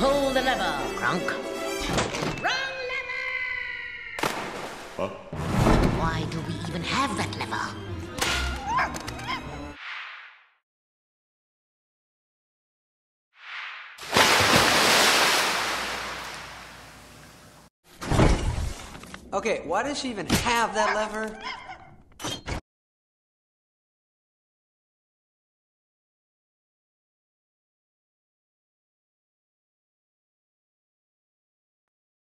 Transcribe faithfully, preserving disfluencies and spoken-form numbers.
Pull the lever, Kronk. Wrong lever! Huh? Why do we even have that lever? Okay, why does she even have that lever?